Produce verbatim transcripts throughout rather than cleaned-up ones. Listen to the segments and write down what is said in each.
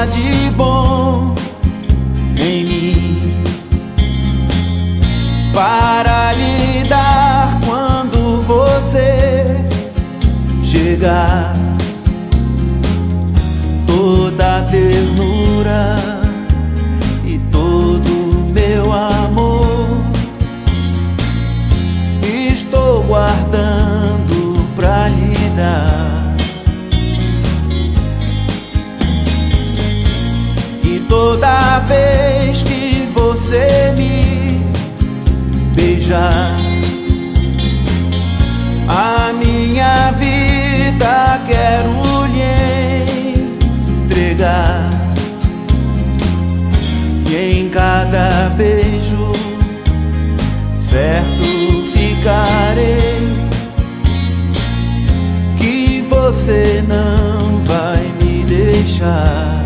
há de bom em mim para lhe dar quando você chegar. Toda a ternura e todo meu amor estou guardando pra lhe dar. E toda vez que você me beijar, a minha vida quero lhe entregar. E em cada beijo certo ficarei que você não vai me deixar.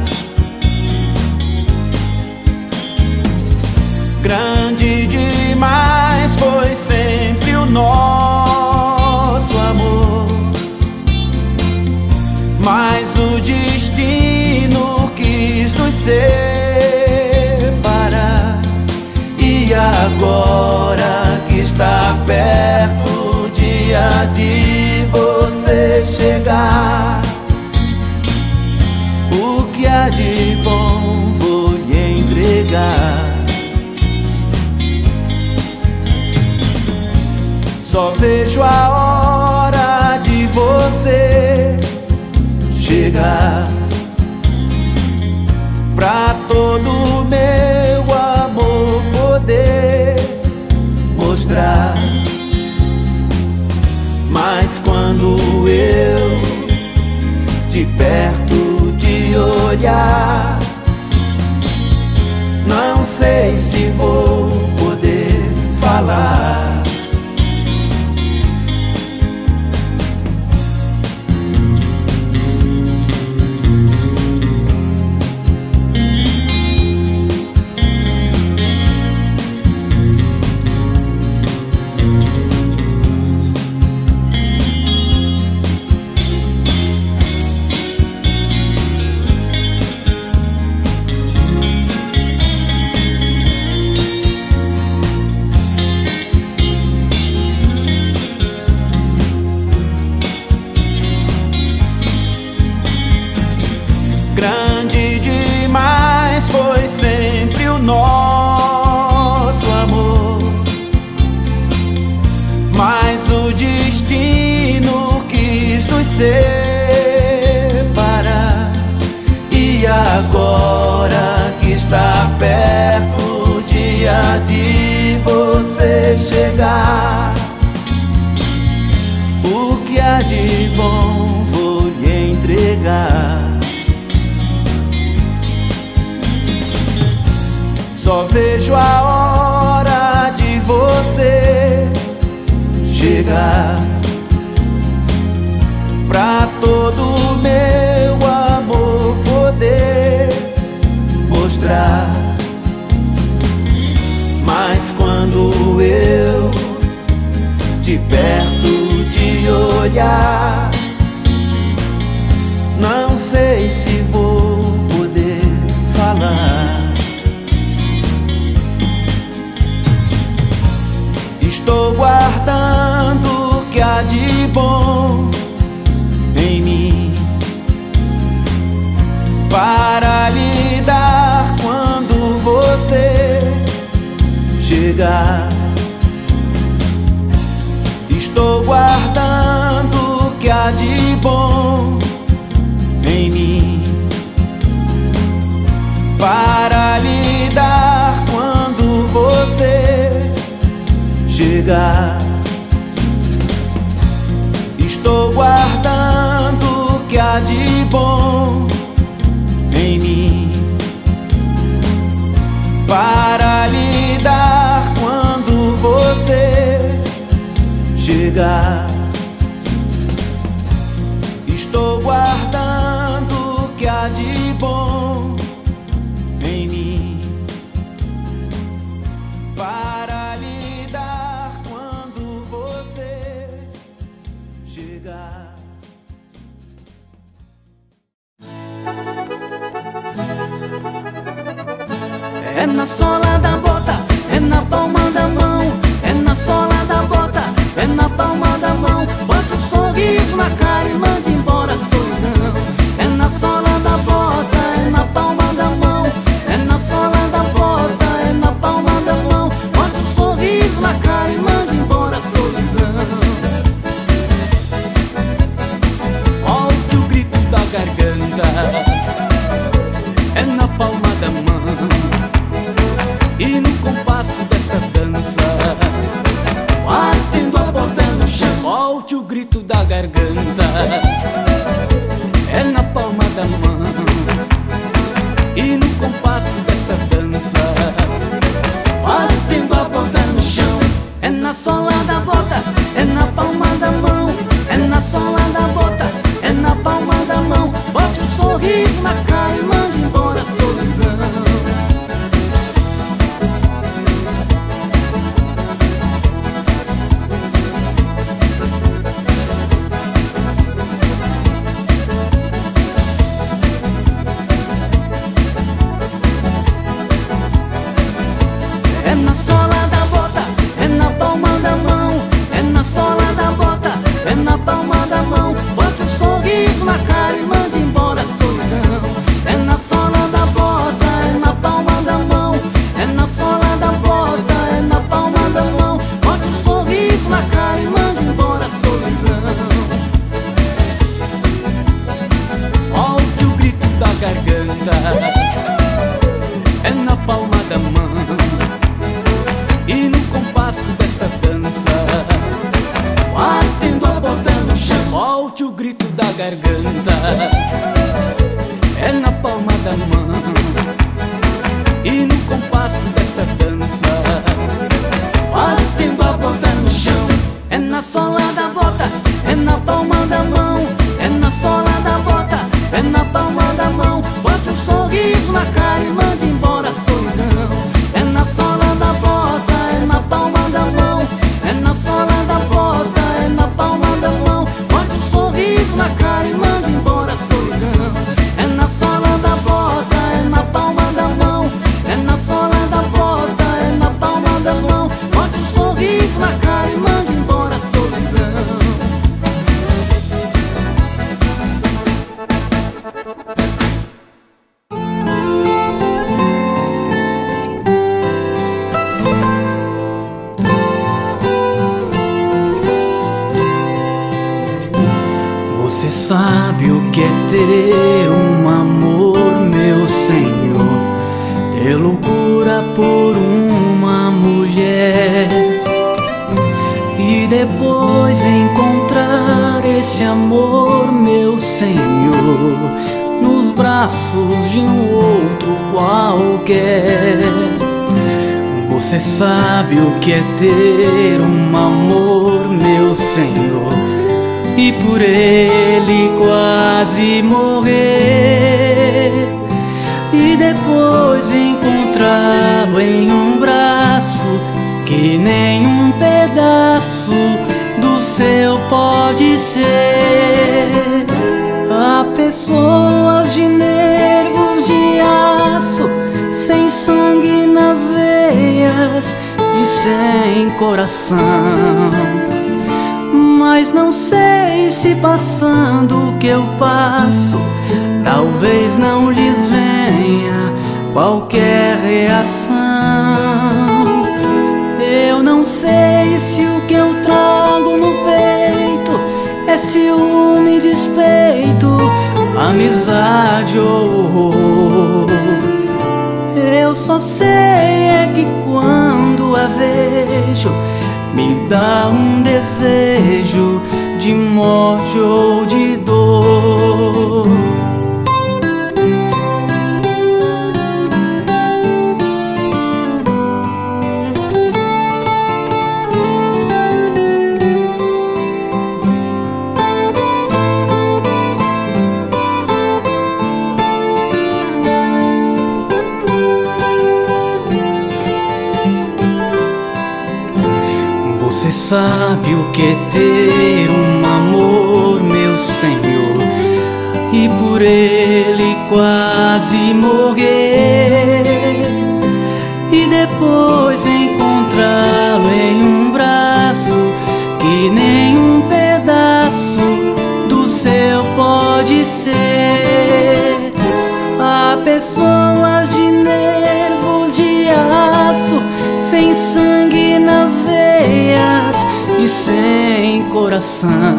Grande demais foi sempre o nosso amor, mas o destino quis nos separar. E agora que está perto o dia de você chegar, o que há de bom vou lhe entregar. Só vejo a hora de você chegar pra todo meu amor poder mostrar. Mas quando eu de perto te olhar, não sei se vou poder falar. Grande demais foi sempre o nosso amor, mas o destino quis nos separar. E agora que está perto o dia de você chegar, o que há de bom vou lhe entregar. Só vejo a hora de você chegar pra todo meu amor poder mostrar. Mas quando eu de perto te olhar, não sei se vou poder falar. Estou guardando o que há de bom em mim para lhe dar quando você chegar. Estou guardando o que há de bom em mim para lhe dar quando você chegar. Estou guardando o que há de bom em mim para lhe dar quando você chegar. Estou guardando o que há de bom em mim para lhe dar quando você chegar. é na sola da bota, é na palma da mão, é na sola da bota, é na palma da mão. Bota um sorriso na cara e manda embora a solidão. É na sola da bota, é na palma da mão, é na sola da bota, é na palma da mão. Bota um sorriso na cara e manda embora a solidão. Solte o grito da garganta, é na palma da mão. E no compasso desta dança, batendo a bota no chão. Solte o grito da garganta, é na palma da mão. E no compasso desta dança, batendo a bota no chão. É na sola da bota, é na palma da mão, é na sola da bota, é na palma da mão. Bota um sorriso na cara e manda embora a solidão. É na sola da bota, é na palma da mão, é na sola da bota, é na palma da mão. Bota um sorriso na cara e manda embora a solidão. É na sola da bota, é na palma da mão, é na sola da bota, é na palma da mão. Bota um sorriso na cara e manda embora a solidão. Solte o grito da garganta, é na palma da mão. E no compasso desta dança, batendo a bota no chão. Solte o grito da garganta, é na palma da mão. E no compasso desta dança, batendo a bota no chão. É na sola da bota, é na palma da mão, é na sola da bota, é na palma da mão. Bota um sorriso na cara e manda embora a solidão. É na sola da bota, é na palma da mão, é na sola da bota, é na palma da mão. Bota um sorriso na cara e manda embora a solidão. É na sola da bota, é na palma da mão, é na sola da bota, é na palma da mão. Bota um sorriso na cara e manda embora a solidão. Você sabe o que é ter um amor, meu Senhor, ter loucura por uma mulher e depois encontrar esse amor, meu Senhor, nos braços de um outro qualquer. Você sabe o que é ter um amor, meu Senhor, e por ele quase morrer e depois encontrá-lo em um braço que nem um pedaço do seu pode ser. Há pessoas de nervos de aço, sem sangue nas veias e sem coração, mas não sei se passando o que eu passo, talvez não lhes venha qualquer reação. Eu não sei se o que eu trago no peito é ciúme, despeito, amizade ou horror. Eu só sei é que quando a vejo me dá um desejo de morte ou de dor. Você sabe o que é ter um amor, meu Senhor, e por ele quase morrer pois encontrá-lo em um braço que nenhum pedaço do céu pode ser. Há pessoas de nervos de aço, sem sangue nas veias e sem coração.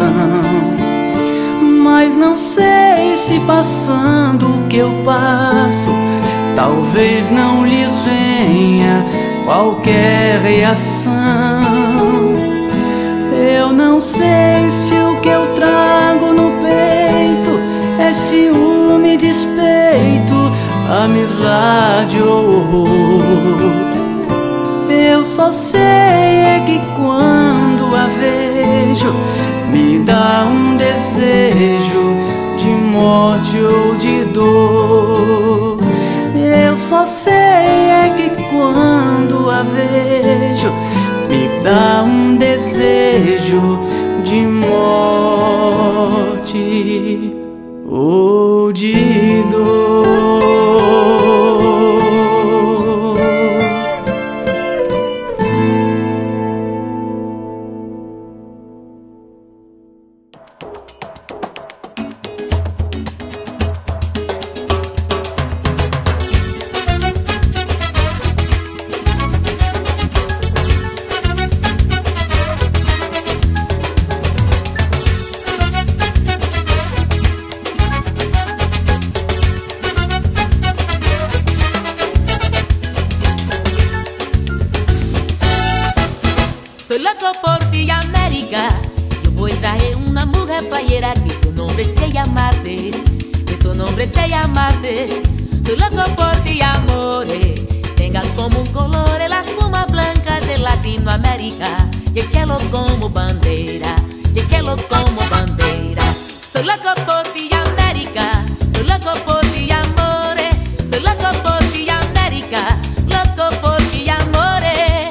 Mas não sei se passando o que eu passo, talvez não lhes venha qualquer reação. Eu não sei se o que eu trago no peito é ciúme, despeito, amizade ou horror. Eu só sei é que quando a vejo me dá um desejo de morte ou de dor. Eu só sei é que quando a vejo me dá um desejo de morte ou de dor. Soy loco por ti, América. Yo voy a traer una mujer playera que su nombre se llamarte, que su nombre se llamarte. Soy loco por ti, amores. Tenga como un color la espuma blanca de Latinoamérica. Y échalo como bandera, y échalo como bandera. Soy loco por ti, América. Soy loco por ti, amores. Soy loco por ti, América. Loco por ti, amores.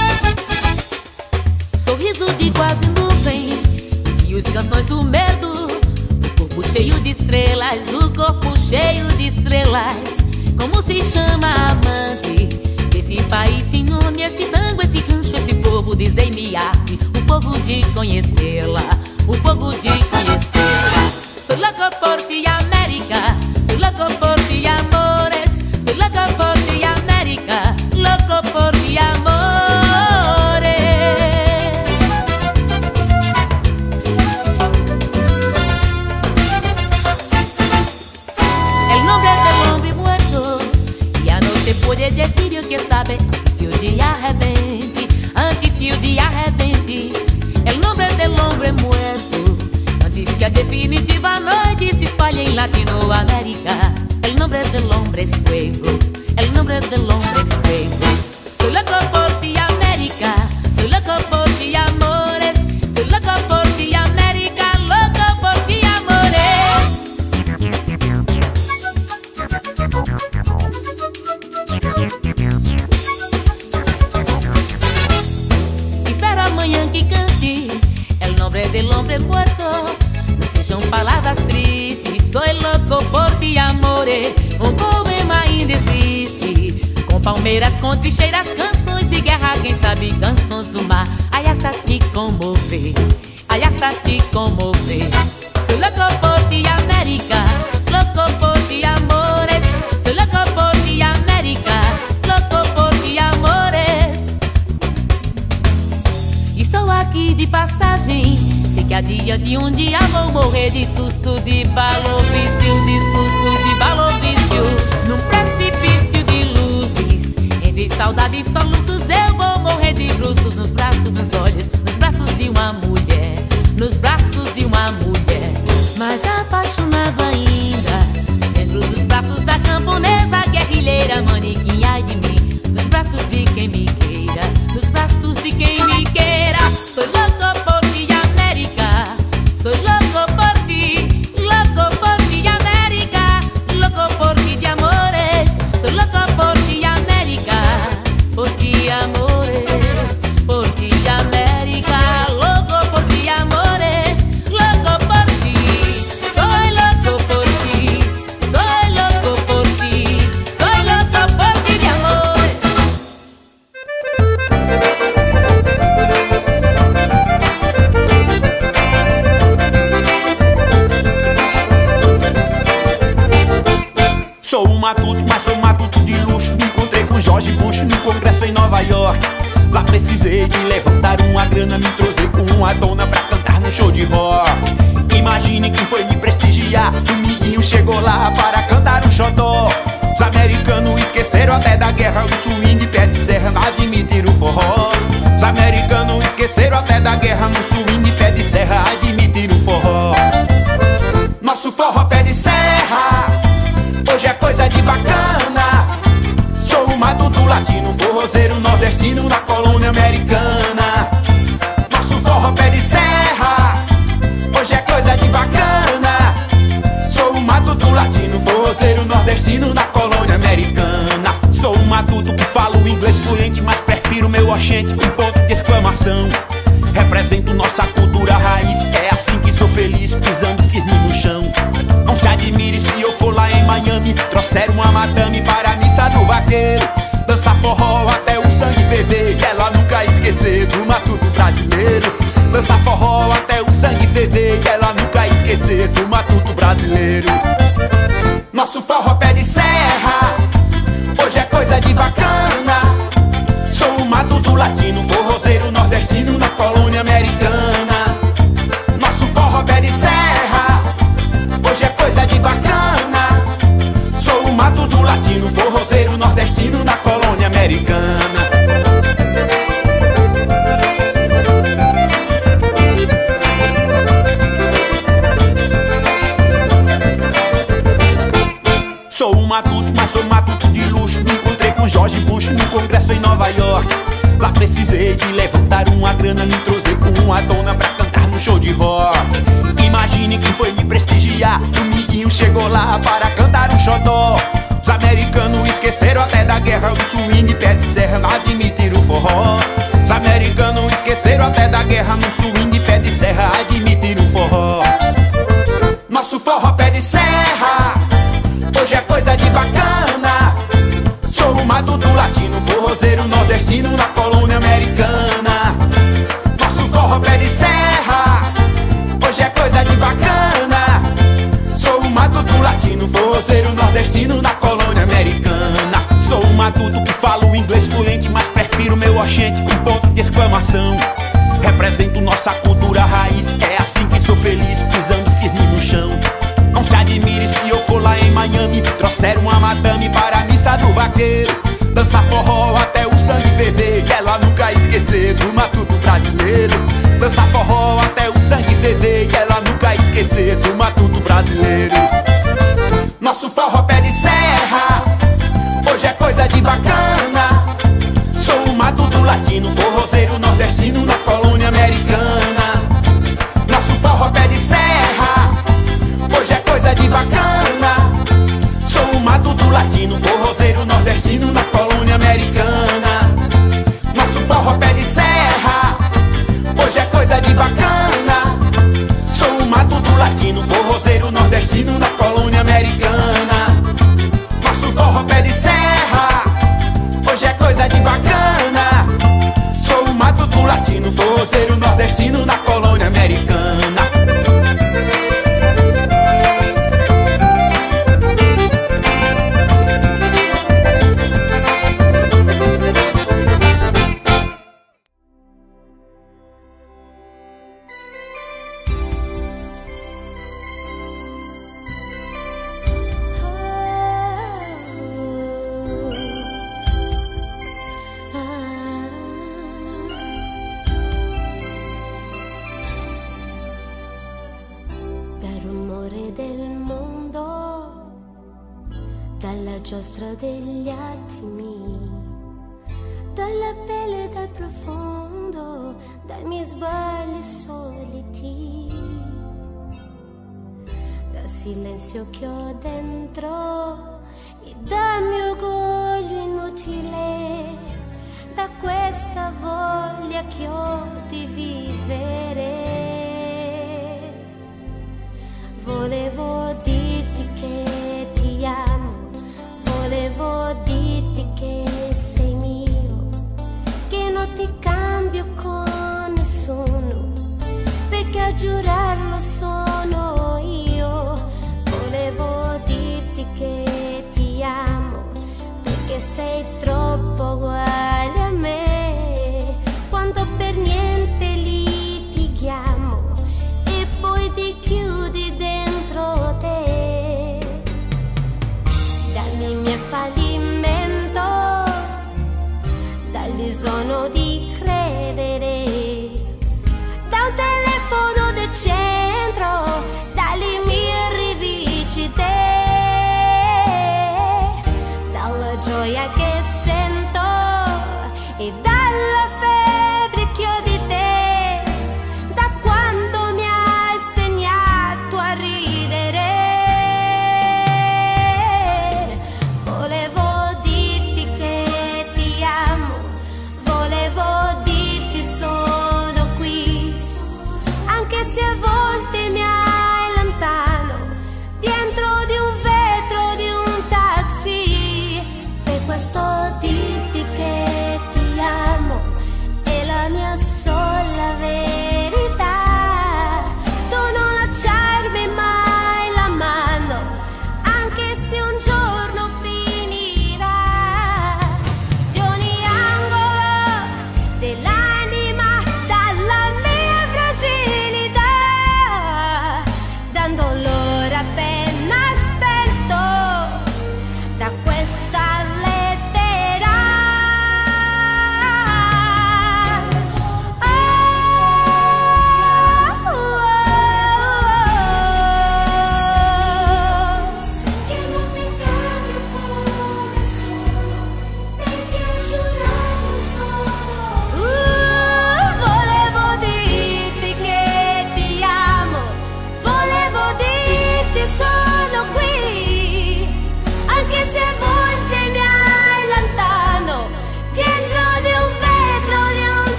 Sorriso de quase nuvem, e as canções do medo. O corpo cheio de estrelas, o corpo cheio de estrelas. Como se chama amante desse país sem nome, esse tango, esse rancho, esse povo, dizem-me arte. O fogo de conhecê-la, o fogo de conhecê-la. Sou louco por ti, América. Sou louco por ti, amores. Sou louco por ti, América. Louco por ti, amores. Puede decir o que sabe antes que o dia arrebente, antes que o dia arrebente. El nombre del hombre muerto, antes que a definitiva noite se espalhe en Latinoamérica. El nombre del hombre es fuego, el nombre del hombre es fuego. Soy loco por ti, América. Soy loco por ti, amores. Soy loco por ti, América. Loco por ti, amores. Espero amanhã que cante el nombre del hombre muerto. No sejam palavras tristes. Soy loco por ti, amore. Um poema ainda existe, com palmeiras, com trincheiras, canções de guerra, quem sabe canções do mar. Ai, hasta te comover, ai, hasta te comover. Soy loco por ti, América. Loco por ti, amores. Soy loco por ti, América. Loco por ti, amores. Estou aqui de passagem, sei que adiante um dia vou morrer de susto, de balofício, de susto, de balofício. Num precipício de luzes, entre saudade e soluços, eu vou morrer de bruços nos braços, nos olhos, nos braços de uma mulher, nos braços de uma mulher. Mas apaixonado ainda, dentro dos braços da camponesa guerrilheira, manequim, ai de mim, nos braços de quem me queira, nos braços de quem me queira. Soy loco por ti, América. Soy loco por ti, loco por ti, América. Loco por ti de amores. Soy loco por ti, América. Por ti, amores. Por ti, América. Loco por ti, amores. Sou um matuto, mas sou um matuto de luxo. Me encontrei com George Bush no congresso em Nova York. Lá precisei de levantar uma grana, me trouxe com uma dona pra cantar no show de rock. Imagine quem foi me prestigiar, Domingos chegou lá para cantar um xodó. Os americanos esqueceram até da guerra, o swing pé de serra, não admitiram o forró. Os americanos esqueceram até da guerra, no swing pé de serra, admitiram o forró. Nosso forró pé de serra hoje é coisa de bacana. Sou um matuto latino, forrozeiro nordestino na colônia americana. Nosso forró pé de serra hoje é coisa de bacana. Sou um matuto latino, forrozeiro nordestino na colônia americana. Sou um matuto que falo inglês fluente, mas prefiro meu oxente com ponto de exclamação. Represento nossa cultura raiz, é assim que sou feliz, pisando firme no chão. Não se admire se eu for lá em Miami, trouxeram uma madame para a missa do vaqueiro. Dança forró até o sangue ferver, e ela nunca esquecer do matuto brasileiro. Dança forró até o sangue ferver, e ela nunca esquecer do matuto brasileiro. Nosso forró pé de serra hoje é coisa de bacana. Sou um matuto latino, forrozeiro nordestino na colônia americana. Nosso forró pé de serra hoje é coisa de bacana. Sou um matuto latino, forrozeiro nordestino na colônia americana. Sou um matuto, mas sou um matuto de luxo. Me encontrei com George Bush no congresso em Nova York. Lá precisei de levantar uma grana, me trouxe com uma dona pra cantar no show de rock. Imagine quem foi me prestigiar, Domingos chegou lá para cantar um xodó. Os americanos esqueceram até da guerra, o swing pé de serra, não admitiram o forró. Os americanos esqueceram até da guerra, no swing pé de serra, admitiram o forró. Nosso forró pé de serra hoje é coisa de bacana. Sou um matuto latino, forrozeiro nordestino na colônia americana. Nosso forró pé de serra hoje é coisa de bacana. Sou um matuto latino, forrozeiro nordestino na colônia americana. Sou um matuto que falo inglês fluente, mas prefiro meu oxente com ponto de exclamação. Represento nossa cultura raiz, é assim que sou feliz, pisando firme no chão. Não se admire se eu for lá em Miami, trouxeram uma madame para a missa do vaqueiro. Dança forró até o sangue ferver, e ela nunca esquecer do matuto brasileiro. Dança forró até o sangue ferver, e ela nunca esquecer do matuto brasileiro. Nosso forró pé de serra hoje é coisa de bacana. Sou um matuto latino, forrozeiro nordestino na colônia americana. Nosso forró pé de serra hoje é coisa de bacana. Sou um matuto latino, forrozeiro nordestino na colônia americana. Nosso forró pé de serra hoje é coisa de bacana. Sou um matuto latino, forrozeiro nordestino na colônia americana. Nosso forró pé de serra hoje é coisa de bacana. Sou um matuto latino, forrozeiro nordestino na colônia americana. Giostra degli attimi, dalla pelle dal profondo, dai miei sbagli soliti, dal silenzio che ho dentro e dal mio orgoglio inutile, da questa voglia che ho di vivere. Volevo dirti che ti amo, volevo dirti che sei mio, che non ti cambio con nessuno, perché a giurarlo sono io. Volevo dirti che ti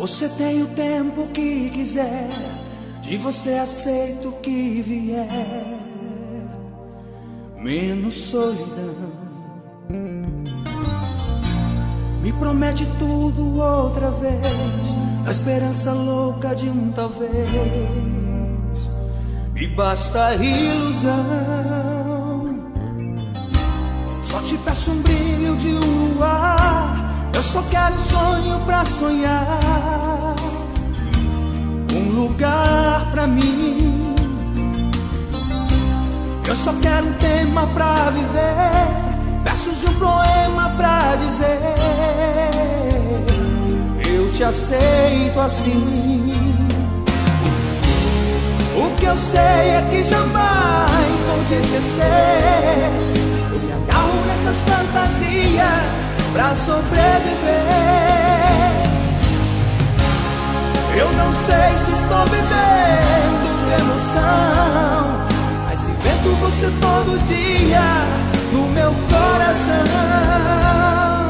Você tem o tempo que quiser, de você aceito o que vier, menos solidão. Me promete tudo outra vez, a esperança louca de um talvez. Me basta a ilusão. Só te peço um brilho de um luar, eu só quero um sonho pra sonhar, um lugar pra mim. Eu só quero um tema pra viver, versos de um poema pra dizer: eu te aceito assim. O que eu sei é que jamais vou te esquecer. Eu me agarro nessas fantasias pra sobreviver. Eu não sei se estou vivendo de emoção, mas invento você todo dia no meu coração.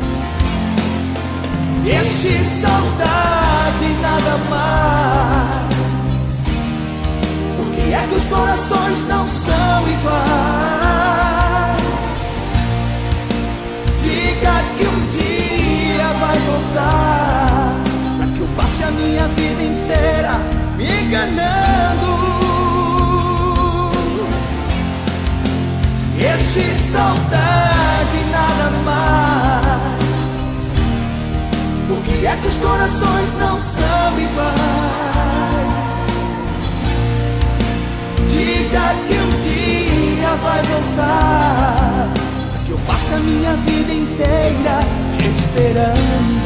Este saudade nada mais. Por que é que os corações não são iguais? Diga que um dia vai voltar, pra que eu passe a minha vida inteira me enganando. Este saudade nada mais. Por que é que os corações não são iguais? Diga que um dia vai voltar, pra que eu passe a minha vida inteira te esperando.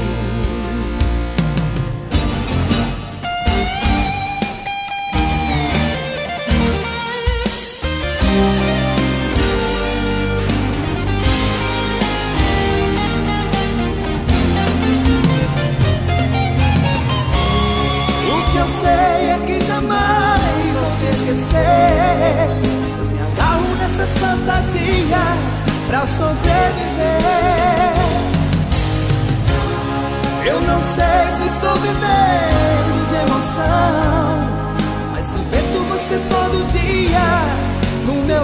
Eu sei é que jamais vou te esquecer. Eu me agarro nessas fantasias pra sobreviver. Eu não sei se estou vivendo de emoção, mas invento você todo dia no meu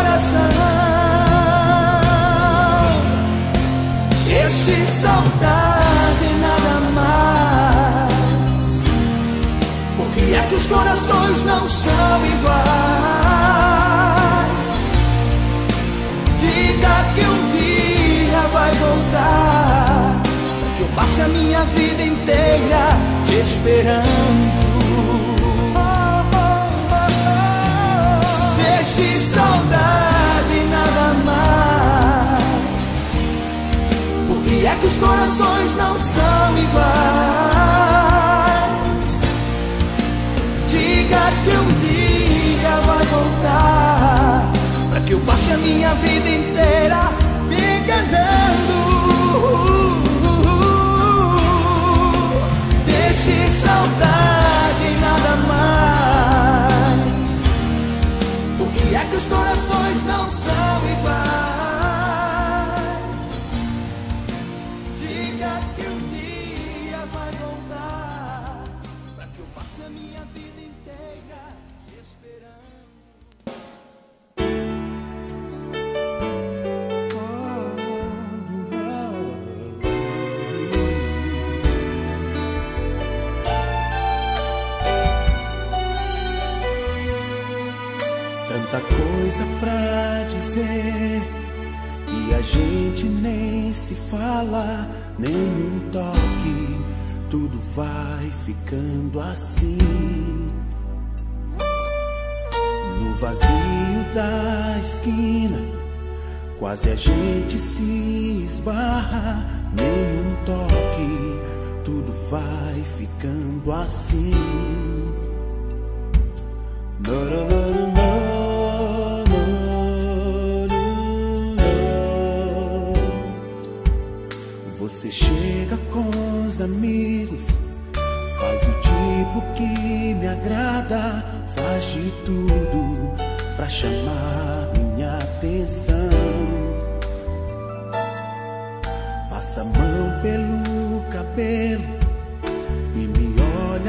coração. Este saudade nada mais. Por que é que os corações não são iguais? Diga que um dia vai voltar, pra que eu passe a minha vida inteira te esperando. Deixe saudade nada mais. Por que é que os corações não são iguais? Diga que um dia vai voltar, pra que eu passe a minha vida inteira me enganando. Deixe saudade nada mais. Por que é que os corações não são iguais? Diga que um dia vai voltar, pra que eu passe a minha vida inteira te esperando. Tanta coisa pra dizer e a gente nem se fala, nem um toque, tudo vai ficando assim. No vazio da esquina, quase a gente se esbarra, nem um toque, tudo vai ficando assim. No, no, no, no. Você chega com os amigos, faz o tipo que me agrada, faz de tudo pra chamar minha atenção. Passa a mão pelo cabelo,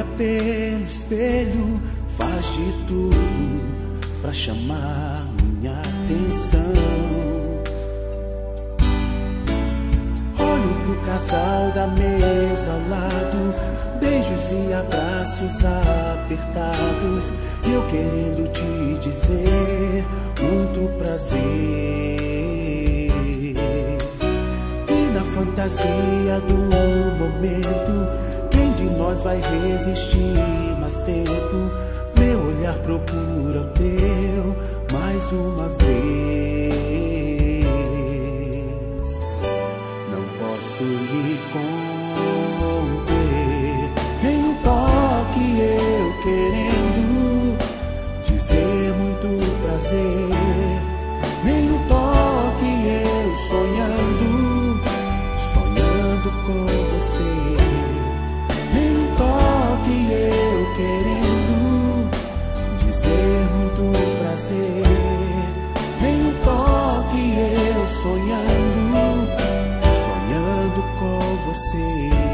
olha pelo espelho, faz de tudo pra chamar minha atenção. Olho pro casal da mesa ao lado, beijos e abraços apertados, e eu querendo te dizer muito prazer. E na fantasia do momento, quem de nós vai resistir mais tempo? Meu olhar procura o teu mais uma vez. Não posso me conter em um toque, eu querendo dizer muito prazer. Nem um toque, eu sonhando, sonhando com você. Nem um toque, eu querendo dizer muito prazer. Nem um toque, eu sonhando, sonhando com você.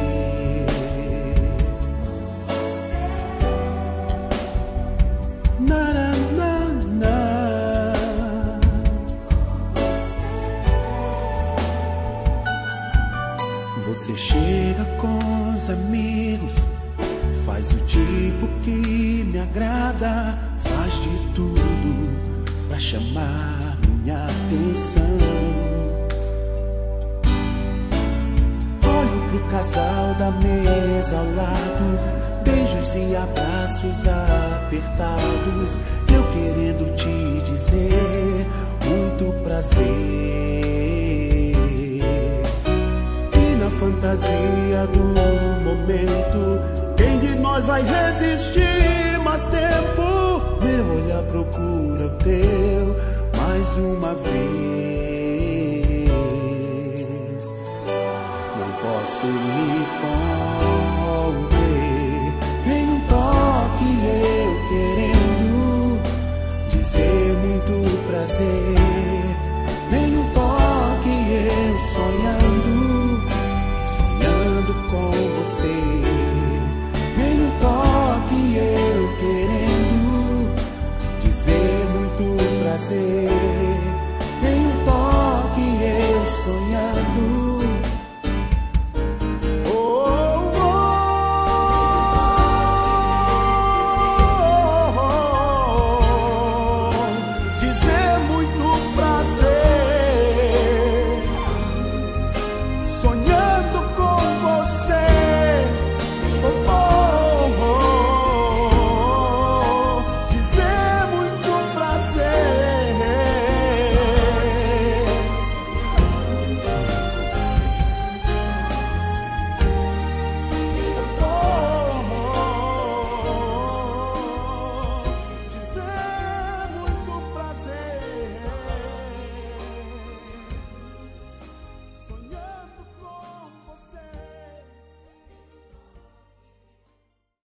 Na, na, na, na. Você chega com os amigos, faz o tipo que me agrada, faz de tudo pra chamar minha atenção. Olho pro casal da mesa ao lado, beijos e abraços apertados, eu querendo te dizer muito prazer. E na fantasia do momento, quem de nós vai resistir mais tempo? Meu olhar procura o teu mais uma vez. Não posso me conter em um toque, eu querendo dizer muito prazer. Nem um toque, eu sonhando, sonhando com você. Nem um toque, eu querendo dizer muito prazer.